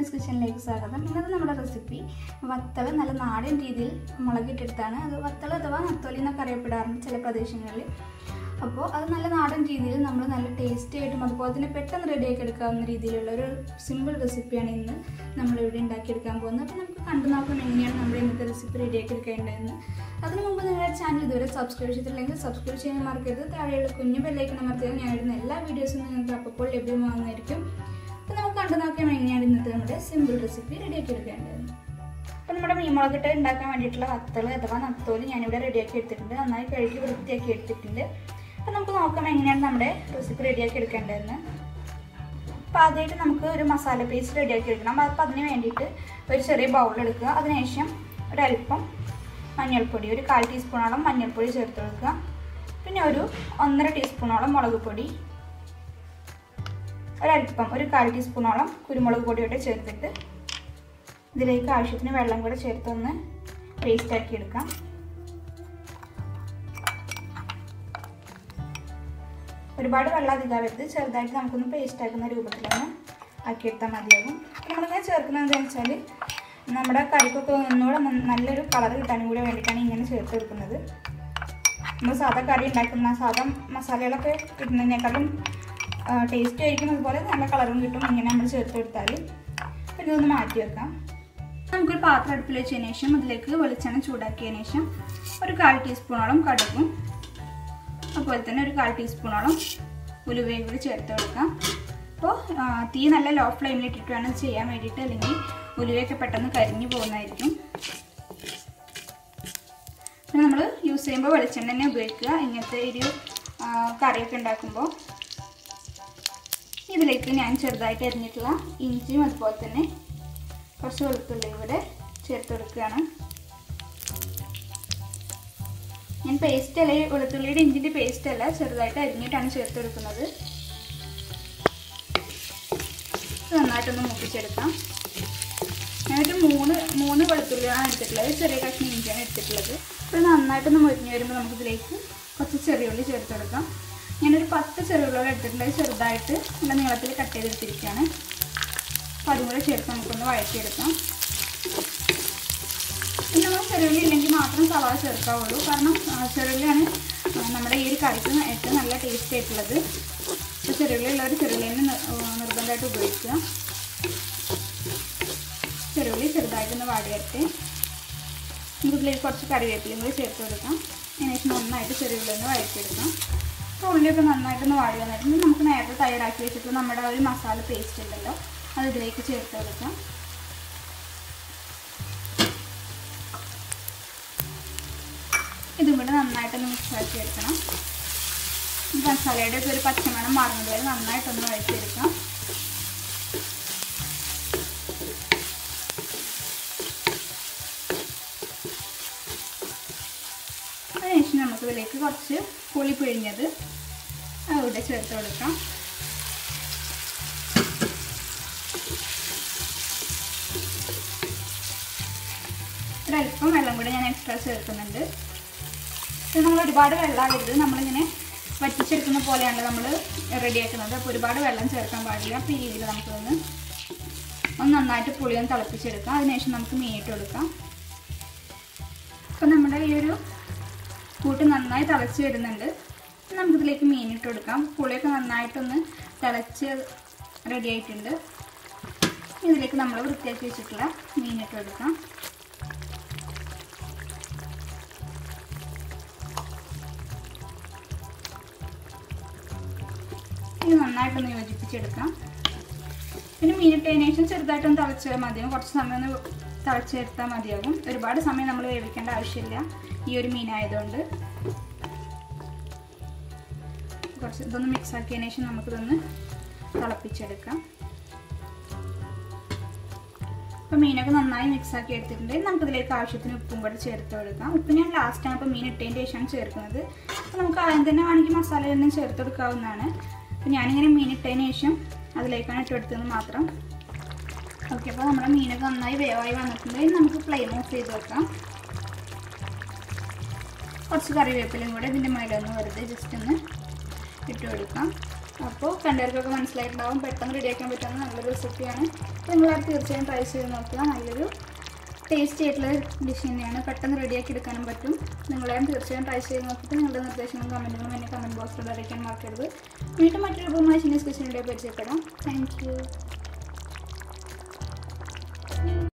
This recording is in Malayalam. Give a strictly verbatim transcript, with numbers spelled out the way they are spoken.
Rashmi's Kitchen-ലേക്ക് സ്വാഗതം. ഇന്നത്തെ നമ്മുടെ റെസിപ്പി വത്തൽ നല്ല നാടൻ രീതിയിൽ മുളകിട്ടെടുത്താണ്. അത് വത്തൽ അഥവാ നത്തോലി എന്നൊക്കെ അറിയപ്പെടാറുണ്ട് ചില പ്രദേശങ്ങളിൽ. അപ്പോൾ അത് നല്ല നാടൻ രീതിയിൽ നമ്മൾ നല്ല ടേസ്റ്റി ആയിട്ടും അതുപോലെ തന്നെ പെട്ടെന്ന് റെഡിയാക്കി എടുക്കാവുന്ന രീതിയിലുള്ള ഒരു സിമ്പിൾ റെസിപ്പിയാണ് ഇന്ന് നമ്മളിവിടെ ഉണ്ടാക്കിയെടുക്കാൻ പോകുന്നത്. അപ്പോൾ നമുക്ക് കണ്ടു നോക്കാം എങ്ങനെയാണ് നമ്മൾ ഇന്നത്തെ റെസിപ്പി റെഡിയാക്കി എടുക്കേണ്ടതെന്ന്. അതിനു മുമ്പ് നിങ്ങളുടെ ചാനൽ ഇതുവരെ സബ്സ്ക്രൈബ് ചെയ്തിട്ടില്ലെങ്കിൽ സബ്സ്ക്രൈബ് ചെയ്യാൻ മറക്കരുത്. താഴെയുള്ള കുഞ്ഞു ബെല്ലൈക്കൺ അമർത്തിയാൽ ഞാൻ ഇടുന്ന എല്ലാ വീഡിയോസും നിങ്ങൾക്ക് അപ്പോൾ ലഭ്യമാകുന്നതായിരിക്കും. അപ്പോൾ നമുക്ക് കണ്ടു നോക്കാം എങ്ങനെയാണ് ഇന്നത്തെ നമ്മുടെ സിമ്പിൾ റെസിപ്പി റെഡിയാക്കി എടുക്കേണ്ടത്. അപ്പോൾ നമ്മുടെ മീൻ മുളകിട്ട് ഉണ്ടാക്കാൻ വേണ്ടിയിട്ടുള്ള വത്തൽ അഥവാ നത്തോലി ഞാനിവിടെ റെഡിയാക്കി എടുത്തിട്ടുണ്ട്. നന്നായി കഴുകി വൃത്തിയാക്കി എടുത്തിട്ടുണ്ട്. അപ്പോൾ നമുക്ക് നോക്കാം എങ്ങനെയാണ് നമ്മുടെ റെസിപ്പി റെഡിയാക്കി എടുക്കേണ്ടതെന്ന്. അപ്പോൾ ആദ്യമായിട്ട് നമുക്ക് ഒരു മസാല പേസ്റ്റ് റെഡിയാക്കി എടുക്കണം. അപ്പോൾ അതിന് വേണ്ടിയിട്ട് ഒരു ചെറിയ ബൗൾ എടുക്കുക. അതിനുശേഷം ഒരല്പം മഞ്ഞൾപ്പൊടി, ഒരു കാൽ ടീസ്പൂണോളം മഞ്ഞൾപ്പൊടി ചേർത്ത് കൊടുക്കുക. പിന്നെ ഒരു ഒന്നര ടീസ്പൂണോളം മുളക് പൊടി, ഒരല്പം ഒരു കാൽ ടീസ്പൂണോളം കുരുമുളക് പൊടിയോടെ ചേർത്തിട്ട് ഇതിലേക്ക് ആവശ്യത്തിന് വെള്ളം കൂടെ ചേർത്തൊന്ന് പേസ്റ്റ് ആക്കി എടുക്കാം. ഒരുപാട് വെള്ളം അധികമാവരുത്, ചെറുതായിട്ട് നമുക്കൊന്ന് പേസ്റ്റ് ആക്കുന്ന രൂപത്തിലൊന്ന് ആക്കിയെടുത്താൽ മതിയാകും. നമ്മളിങ്ങനെ ചേർക്കുന്നത് എന്താണെന്ന് വെച്ചാൽ നമ്മുടെ കറിക്കൊക്കെ ഒന്നുകൂടെ നല്ലൊരു കളർ കിട്ടാനും കൂടെ വേണ്ടിയിട്ടാണ് ഇങ്ങനെ ചേർത്ത് എടുക്കുന്നത്. നമ്മൾ സാധാ കറി ഉണ്ടാക്കുന്ന സാധാ മസാലകളൊക്കെ കിട്ടുന്നതിനേക്കാളും ടേസ്റ്റ് ആയിരിക്കും, അതുപോലെ നല്ല കളറും കിട്ടും ഇങ്ങനെ നമ്മൾ ചേർത്ത് എടുത്താൽ. പിന്നെ ഇതൊന്ന് മാറ്റി വെക്കാം. നമുക്കൊരു പാത്രം അടുപ്പിൽ വെച്ചതിന് ശേഷം അതിലേക്ക് വെളിച്ചെണ്ണ ചൂടാക്കിയതിന് ശേഷം ഒരു കാൽ ടീസ്പൂണോളം കടുകും അതുപോലെ തന്നെ ഒരു കാൽ ടീസ്പൂണോളം ഉലുവയും കൂടി ചേർത്ത് കൊടുക്കാം. അപ്പോൾ തീ നല്ല ലോ ഫ്ലെയിമിൽ ഇട്ടിട്ട് വേണം ചെയ്യാൻ വേണ്ടിയിട്ട്, അല്ലെങ്കിൽ ഉലുവയൊക്കെ പെട്ടെന്ന് കരിഞ്ഞു പോകുന്നതായിരിക്കും. പിന്നെ നമ്മൾ യൂസ് ചെയ്യുമ്പോൾ വെളിച്ചെണ്ണ തന്നെ ഉപയോഗിക്കുക ഇങ്ങനത്തെ ഒരു കറിയൊക്കെ ഉണ്ടാക്കുമ്പോൾ. ഇതിലേക്ക് ഞാൻ ചെറുതായിട്ട് അരിഞ്ഞിട്ടുള്ള ഇഞ്ചിയും അതുപോലെ തന്നെ കുറച്ച് വെളുത്തുള്ളി ഇവിടെ ചേർത്ത് കൊടുക്കുകയാണ്. ഞാൻ പേസ്റ്റ് അല്ല, വെളുത്തുള്ളിയുടെ ഇഞ്ചിൻ്റെ പേസ്റ്റ് അല്ല, ചെറുതായിട്ട് അരിഞ്ഞിട്ടാണ് ചേർത്ത് കൊടുക്കുന്നത്. നന്നായിട്ടൊന്ന് മൂപ്പിച്ചെടുക്കാം. ഞാനൊരു മൂന്ന് മൂന്ന് വെളുത്തുള്ളിയാണ് എടുത്തിട്ടുള്ളത്, ചെറിയ കഷ്ണം ഇഞ്ചിയാണ് എടുത്തിട്ടുള്ളത്. അപ്പോൾ നന്നായിട്ടൊന്ന് മുരിഞ്ഞ് വരുമ്പോൾ നമുക്കിതിലേക്ക് കുറച്ച് ചെറിയുള്ളി ചേർത്ത് കൊടുക്കാം. ഞാനൊരു പത്ത് ചെറുള്ളിയോടെ എടുത്തിട്ടുള്ളത്, ചെറുതായിട്ട് നല്ല നീളത്തിൽ കട്ട് ചെയ്തെടുത്തിരിക്കുകയാണ്. അപ്പോൾ അതും കൂടെ ചേർത്ത് നമുക്കൊന്ന് വഴറ്റിയെടുക്കാം. പിന്നെ നമ്മൾ ചെറുള്ളി ഇല്ലെങ്കിൽ മാത്രം സവാള ചേർക്കാവുള്ളൂ, കാരണം ചെറുള്ളിയാണ് നമ്മുടെ ഈ ഒരു കറിക്ക് ഏറ്റവും നല്ല ടേസ്റ്റ് ആയിട്ടുള്ളത്. അപ്പോൾ ചെറുള്ളി ഉള്ളവർ ചെറുള്ളിനെ നിർബന്ധമായിട്ട് ഉപയോഗിക്കുക. ചെറുള്ളി ചെറുതായിട്ടൊന്ന് വാടി വരട്ടെ. നമുക്കിതിലേക്ക് കുറച്ച് കറിവേപ്പിലയും കൂടി ചേർത്ത് കൊടുക്കാം. അതിനുശേഷം നന്നായിട്ട് ചെറുള്ളി ഒന്ന് വഴറ്റിയെടുക്കാം. അപ്പോൾ ഉള്ളിയൊക്കെ നന്നായിട്ടൊന്ന് വാടി വന്നിട്ടുണ്ട്. നമുക്ക് നേരത്തെ തയ്യാറാക്കി വെച്ചിട്ട് നമ്മുടെ ഒരു മസാല പേസ്റ്റ് ഉണ്ടല്ലോ, അത് ഇതിലേക്ക് ചേർത്ത് കൊടുക്കാം. ഇതും കൂടെ നന്നായിട്ടൊന്ന് മിക്സ് ആക്കി എടുക്കണം. മസാലയുടെ ഒക്കെ ഒരു പച്ചമണം മാറുന്നത് വരെ നന്നായിട്ടൊന്ന് വഴറ്റിയെടുക്കാം. അതിനുശേഷം നമുക്കിതിലേക്ക് കുറച്ച് പുളി പിഴിഞ്ഞത് അവിടെ ചേർത്ത് കൊടുക്കാം. ഒരല്പം വെള്ളം കൂടെ ഞാൻ എക്സ്ട്രാ ചേർക്കുന്നുണ്ട്. ഇത് നമ്മൾ ഒരുപാട് വെള്ളമാകരുത്, നമ്മളിങ്ങനെ വറ്റിച്ചെടുക്കുന്ന പോലെയാണ് നമ്മൾ റെഡിയാക്കുന്നത്. അപ്പോൾ ഒരുപാട് വെള്ളം ചേർക്കാൻ പാടില്ല. അപ്പോൾ ഈ രീതിയിൽ നമുക്കൊന്ന് ഒന്ന് നന്നായിട്ട് പുളിയൊന്ന് തിളപ്പിച്ചെടുക്കാം. അതിനുശേഷം നമുക്ക് മീനിട്ട് കൊടുക്കാം. അപ്പോൾ നമ്മുടെ ഈ ഒരു കൂട്ട് നന്നായി തിളച്ച് വരുന്നുണ്ട്. നമുക്കിതിലേക്ക് മീനിട്ട് കൊടുക്കാം. പുളിയൊക്കെ നന്നായിട്ടൊന്ന് തിളച്ച് റെഡി ആയിട്ടുണ്ട്. ഇതിലേക്ക് നമ്മൾ വൃത്തിയാക്കി വെച്ചിട്ടുള്ള മീനിട്ട് കൊടുക്കാം. ഇത് നന്നായിട്ടൊന്ന് യോജിപ്പിച്ചെടുക്കാം. പിന്നെ മീനിട്ടതിന് ശേഷം ചെറുതായിട്ടൊന്ന് തിളച്ചാൽ മതിയാകും. കുറച്ച് സമയം ഒന്ന് തിളച്ചെടുത്താൽ മതിയാകും. ഒരുപാട് സമയം നമ്മൾ വേവിക്കേണ്ട ആവശ്യമില്ല ഈ ഒരു മീനായതുകൊണ്ട്. കുറച്ച് ഇതൊന്ന് മിക്സ് ആക്കിയതിന് ശേഷം നമുക്കിതൊന്ന് തിളപ്പിച്ചെടുക്കാം. അപ്പോൾ മീനൊക്കെ നന്നായി മിക്സ് ആക്കി എടുത്തിട്ടുണ്ട്. നമുക്കിതിലേക്ക് ആവശ്യത്തിന് ഉപ്പും കൂടെ ചേർത്ത് കൊടുക്കാം. ഉപ്പ് ഞാൻ ലാസ്റ്റാണ് ഇപ്പോൾ മീൻ ഇട്ടതിൻ്റെ ശേഷമാണ് ചേർക്കുന്നത്. അപ്പോൾ നമുക്ക് ആദ്യം തന്നെ വേണമെങ്കിൽ മസാലയൊന്നും ചേർത്ത് കൊടുക്കാവുന്നതാണ്. അപ്പോൾ ഞാനിങ്ങനെ മീൻ ഇട്ടതിന് ശേഷം അതിലേക്കാണ് ഇട്ട് കൊടുത്തത് മാത്രം. ഓക്കെ, അപ്പോൾ നമ്മുടെ മീനൊക്കെ നന്നായി വേവായി വന്നിട്ടുണ്ടെങ്കിൽ നമുക്ക് ഫ്ലെയിം ഓഫ് ചെയ്ത് വെക്കാം. കുറച്ച് കറിവേപ്പിലയും കൂടെ ഇതിൻ്റെ മേലൊന്ന് വെറുതെ ജസ്റ്റ് ഒന്ന് ഇട്ട് കൊടുക്കാം. അപ്പോൾ കണ്ടവർക്കൊക്കെ മനസ്സിലായിട്ടുണ്ടാവും പെട്ടെന്ന് റെഡിയാക്കാൻ പറ്റുന്ന നല്ലൊരു റെസിപ്പിയാണ്. നിങ്ങളത് തീർച്ചയായും ട്രൈ ചെയ്ത് നോക്കുക. നല്ലൊരു ടേസ്റ്റി ആയിട്ടുള്ള ഡിഷ് തന്നെയാണ്, പെട്ടെന്ന് റെഡിയാക്കി എടുക്കാനും പറ്റും. നിങ്ങളെയും തീർച്ചയായും ട്രൈ ചെയ്ത് നോക്കിയിട്ട് നിങ്ങളുടെ നിർദ്ദേശങ്ങളും കമൻറ്റുകളും എന്നെ കമൻറ്റ് ബോക്സിൽ അറിയിക്കാൻ മറക്കരുത്. വീണ്ടും മറ്റൊരു ഉപമായ ചിന്ന സ്പെഷ്യലിൻ്റെ പരിചയപ്പെടാം. Thank U.